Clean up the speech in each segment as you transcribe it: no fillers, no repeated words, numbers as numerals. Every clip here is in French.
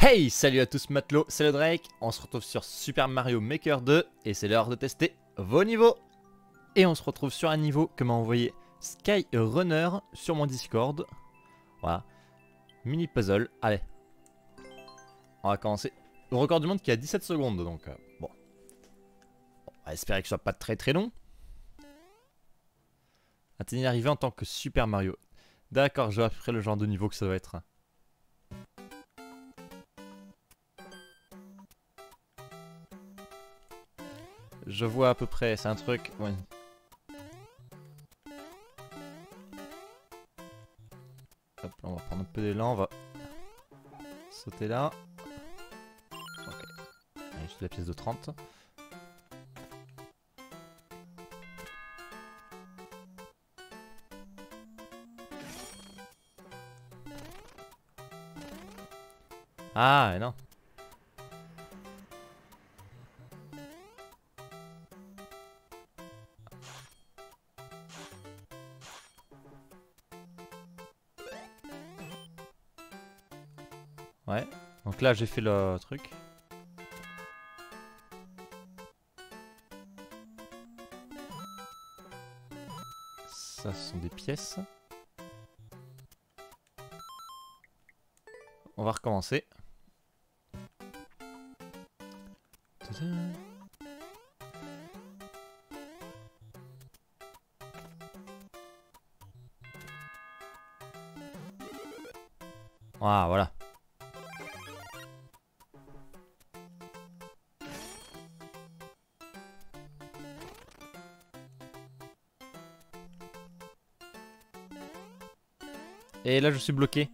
Hey, salut à tous matelots, c'est le Drake, on se retrouve sur Super Mario Maker 2 et c'est l'heure de tester vos niveaux. Et on se retrouve sur un niveau que m'a envoyé Skyrunner sur mon Discord. Voilà, mini puzzle, allez. On va commencer. Le record du monde qui a 17 secondes donc bon. On va espérer que ce soit pas très très long. Atteignez arrivé en tant que Super Mario. D'accord, je vois à peu près le genre de niveau que ça va être. Je vois à peu près, c'est un truc... Ouais. Hop, on va prendre un peu d'élan, on va sauter là. Ok, allez, juste la pièce de 30. Ah, non. Ouais, donc là j'ai fait le truc. Ça, ce sont des pièces. On va recommencer. Ah, voilà. Et là je suis bloqué.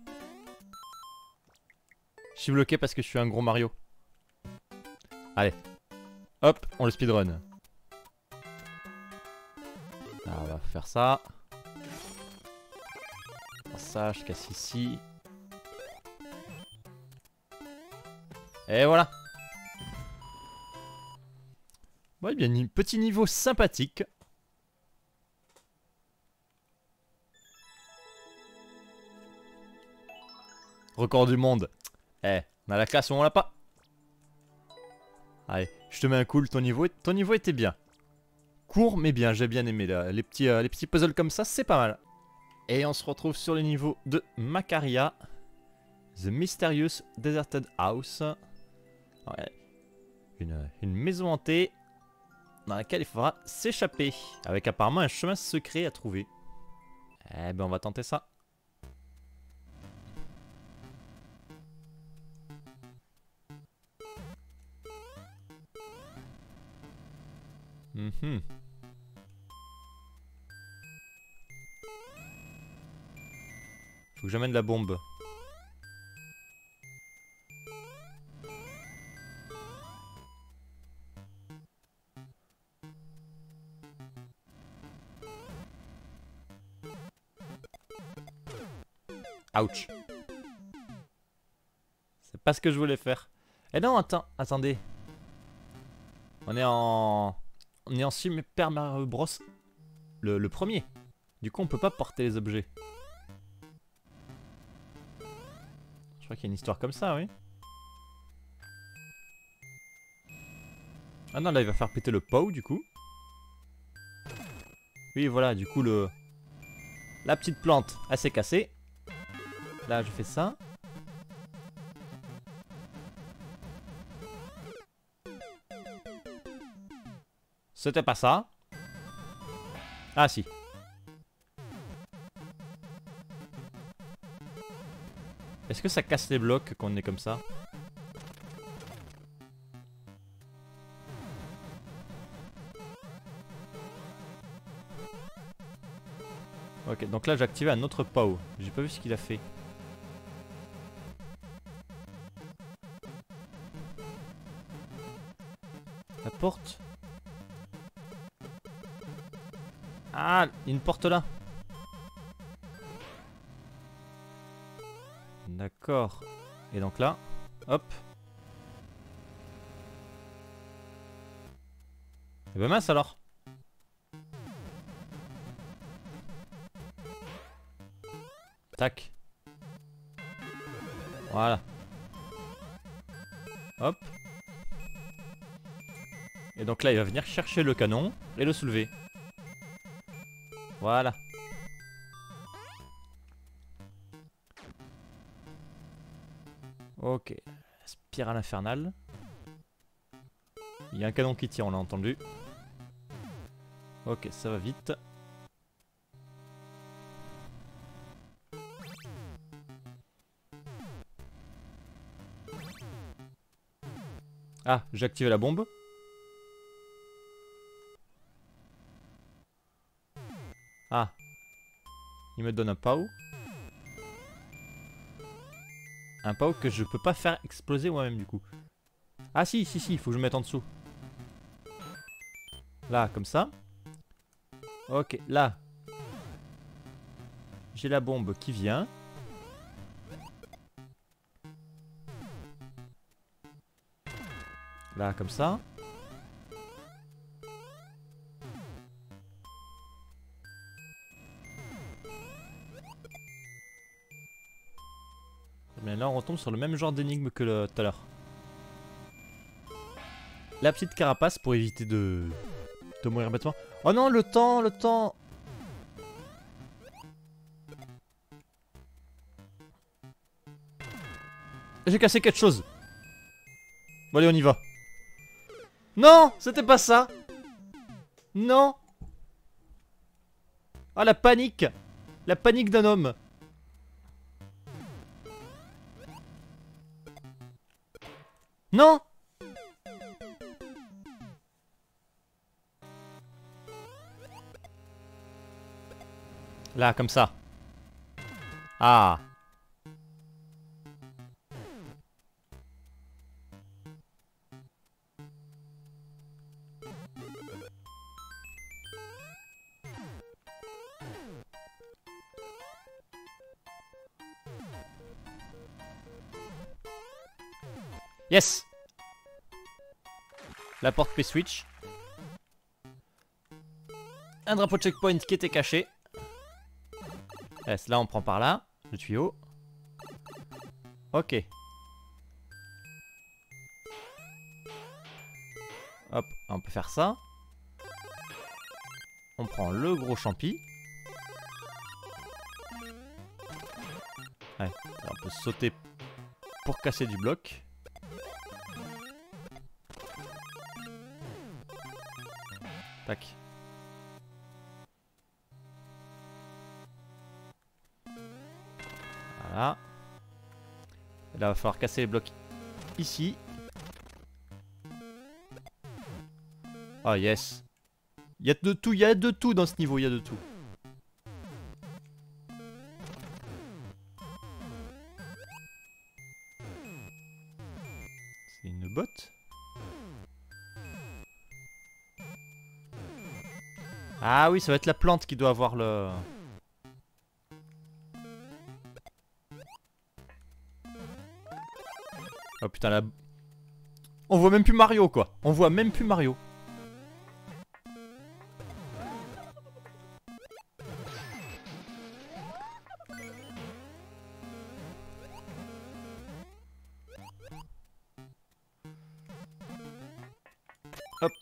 Je suis bloqué parce que je suis un gros Mario. Allez. Hop, on le speedrun. Ah, on va faire ça. Ça, je casse ici. Et voilà. Ouais, bien, un petit niveau sympathique. Record du monde. Eh, on a la classe ou on l'a pas? Allez, je te mets un cool, ton niveau était bien. Court mais bien, j'ai bien aimé là. Les petits puzzles comme ça, c'est pas mal. Et on se retrouve sur le niveau de Macaria. The Mysterious Deserted House. Ouais. Une maison hantée dans laquelle il faudra s'échapper. Avec apparemment un chemin secret à trouver. Eh ben on va tenter ça. Faut que j'amène la bombe. Ouch. C'est pas ce que je voulais faire. Eh non, attendez. On est en Super Mario Bros. Le premier. Du coup, on peut pas porter les objets. Je crois qu'il y a une histoire comme ça, oui. Ah non, là, il va faire péter le pot, du coup. Oui, voilà, du coup, la petite plante, elle s'est cassée. Là, je fais ça. C'était pas ça. Ah, si. Est-ce que ça casse les blocs quand on est comme ça? Ok, donc là j'ai activé un autre POW. J'ai pas vu ce qu'il a fait. La porte. Ah, il y a une porte là. D'accord. Et donc là, hop. Et ben mince alors. Tac. Voilà. Hop. Et donc là, il va venir chercher le canon et le soulever. Voilà. Ok. Spirale infernale. Il y a un canon qui tire, on l'a entendu. Ok, ça va vite. Ah, j'ai activé la bombe. Ah. Il me donne un POW. Un POW que je peux pas faire exploser moi-même du coup. Ah si, il faut que je me mette en dessous. Là, comme ça. Ok, là. J'ai la bombe qui vient. Là, comme ça. Mais là, on retombe sur le même genre d'énigme que tout à l'heure. La petite carapace pour éviter de mourir bêtement. Oh non, le temps. J'ai cassé quelque chose. Bon allez, on y va. Non, c'était pas ça. Non. Ah, la panique. La panique d'un homme. Non. Là, comme ça. Ah. Yes. La porte P-switch. Un drapeau checkpoint qui était caché. Yes, là on prend par là. Le tuyau. Ok. Hop, on peut faire ça. On prend le gros champi. Ouais, on peut sauter pour casser du bloc. Tac. Voilà. Et là, il va falloir casser les blocs ici. Oh yes. Il y a de tout, il y a de tout dans ce niveau, il y a de tout. C'est une botte. Ah oui, ça va être la plante qui doit avoir le... Oh putain, la... On voit même plus Mario, quoi. On voit même plus Mario. Hop.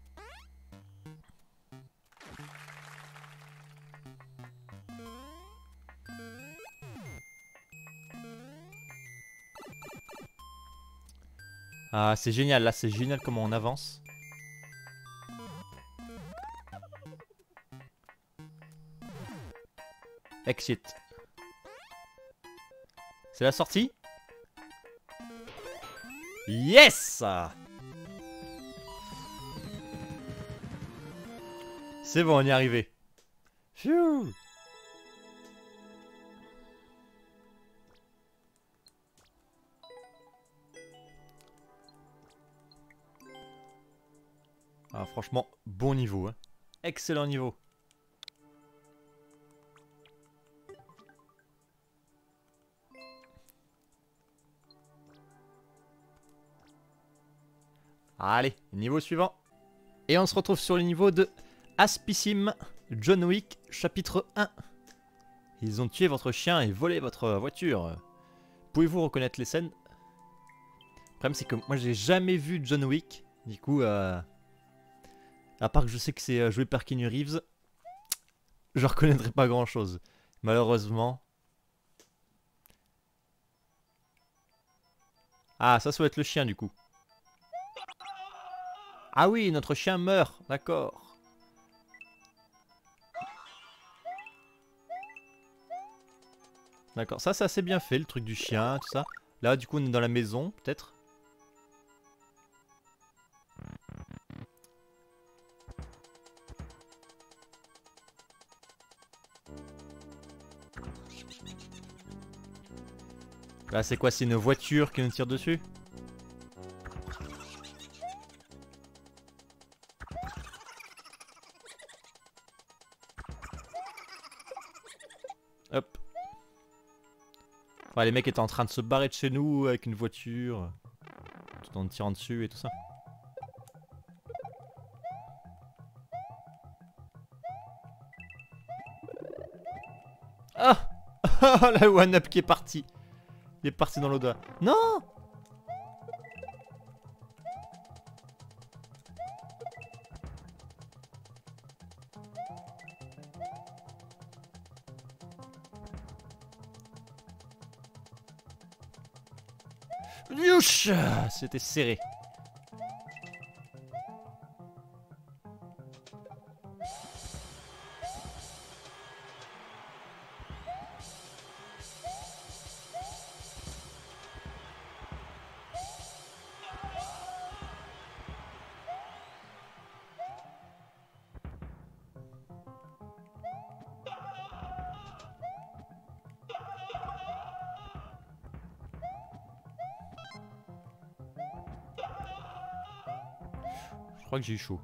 Ah, c'est génial, là, c'est génial comment on avance. Exit. C'est la sortie? Yes! C'est bon, on y est arrivé. Phew. Ah, franchement, bon niveau. Hein. Excellent niveau. Allez, niveau suivant. Et on se retrouve sur le niveau de Aspissime John Wick, chapitre 1. Ils ont tué votre chien et volé votre voiture. Pouvez-vous reconnaître les scènes? problème c'est que moi j'ai jamais vu John Wick. Du coup, à part que je sais que c'est joué par Keanu Reeves, je reconnaîtrai pas grand chose. Malheureusement. Ah, ça doit être le chien du coup. Ah oui, notre chien meurt, d'accord. D'accord, ça c'est assez bien fait, le truc du chien, tout ça. Là, du coup, on est dans la maison, peut-être. Là, c'est quoi? C'est une voiture qui nous tire dessus? Hop. Ouais, les mecs étaient en train de se barrer de chez nous avec une voiture. Tout en tirant dessus et tout ça. Ah. La one-up qui est parti. Il est parti dans l'au-delà. Non. Youch. C'était serré. Je crois que j'ai eu chaud.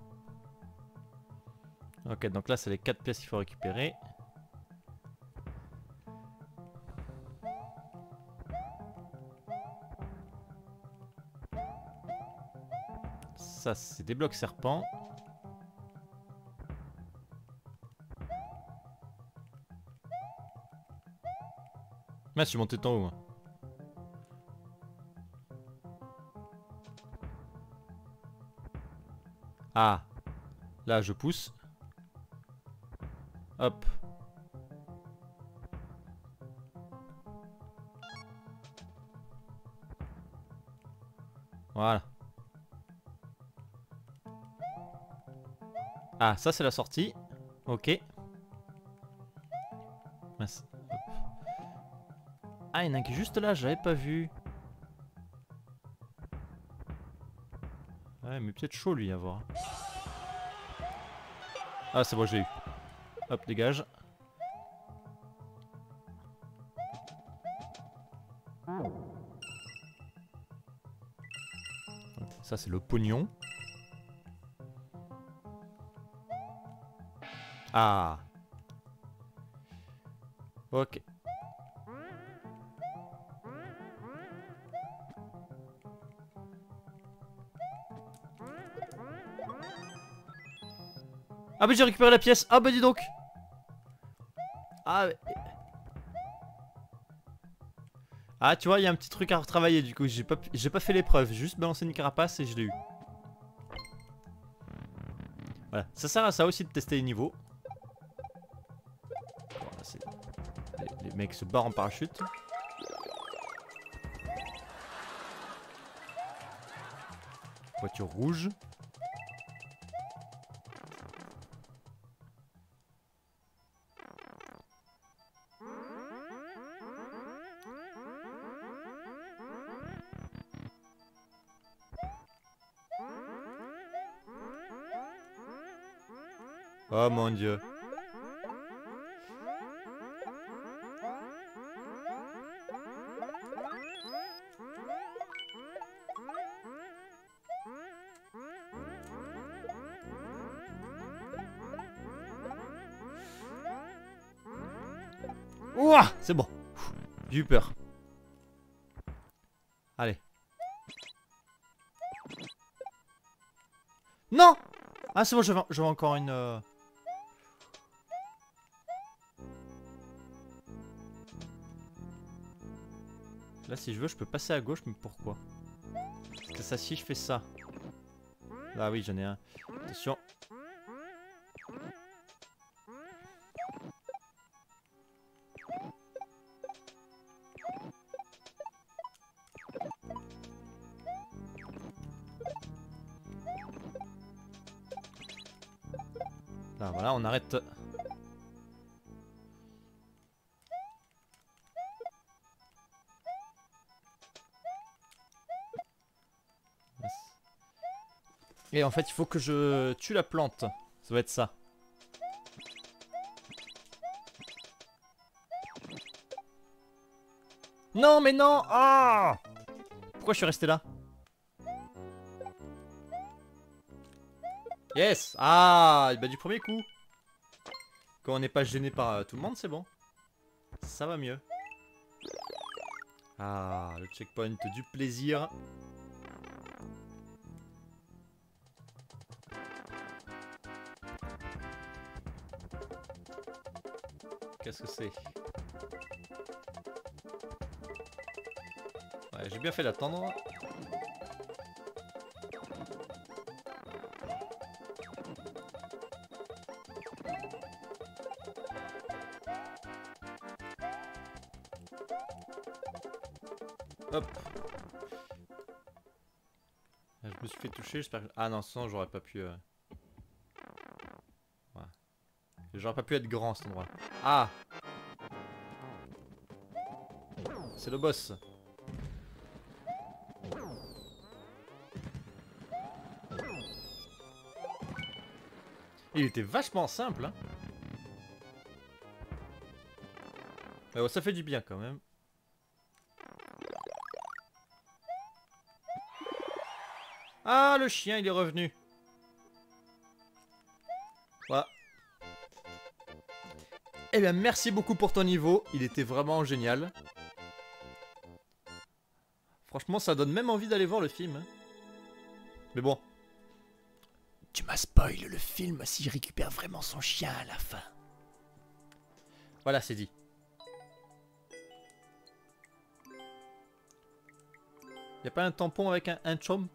Ok, donc là, c'est les 4 pièces qu'il faut récupérer. Ça, c'est des blocs serpents. Mais je suis monté en haut, moi. Ah. Là, je pousse. Hop. Voilà. Ah, ça c'est la sortie. Ok. Mince. Hop. Ah, il y en a un qui est juste là, j'avais pas vu. Ouais, mais peut-être chaud lui à voir. Ah, c'est bon, j'ai eu. Hop, dégage. Ça, c'est le pognon. Ah. Ok. Ah bah j'ai récupéré la pièce. Ah bah dis donc. Ah, ah tu vois, il y a un petit truc à retravailler du coup. J'ai pas fait l'épreuve. J'ai juste balancé une carapace et je l'ai eu. Voilà. Ça sert à ça aussi de tester les niveaux. Bon, les mecs se barrent en parachute. Voiture rouge. Oh mon dieu. Ouah, c'est bon. J'ai eu peur. Allez. Non. Ah c'est bon, j'avais encore une... Là si je veux je peux passer à gauche, mais pourquoi? que ça si je fais ça. Ah oui, j'en ai un. Attention. Là, voilà, on arrête. Et en fait, il faut que je tue la plante. Ça va être ça. Non, mais non! Ah! Pourquoi je suis resté là? Yes! Ah! Bah du premier coup. Quand on n'est pas gêné par tout le monde, c'est bon. Ça va mieux. Ah, le checkpoint du plaisir. Qu'est-ce que c'est? Ouais, j'ai bien fait d'attendre. Hop. Je me suis fait toucher, j'espère que... Ah non, sinon j'aurais pas pu... Voilà. J'aurais pas pu être grand cet endroit. Ah! C'est le boss. Il était vachement simple, hein. Mais bon, ça fait du bien quand même. Ah, le chien, il est revenu. Voilà. Eh bien, merci beaucoup pour ton niveau. Il était vraiment génial. Franchement, ça donne même envie d'aller voir le film. Hein. Mais bon. Tu m'as spoil le film s'il récupère vraiment son chien à la fin. Voilà, c'est dit. Y'a pas un tampon avec un chomp?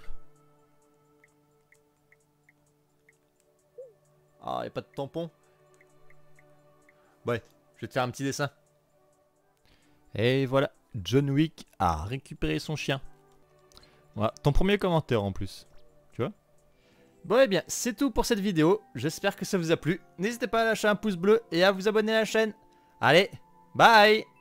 Ah, y'a pas de tampon? Ouais, je vais te faire un petit dessin. Et voilà, John Wick a récupéré son chien. Voilà, ton premier commentaire en plus. Tu vois? Bon, et bien, c'est tout pour cette vidéo. J'espère que ça vous a plu. N'hésitez pas à lâcher un pouce bleu et à vous abonner à la chaîne. Allez, bye!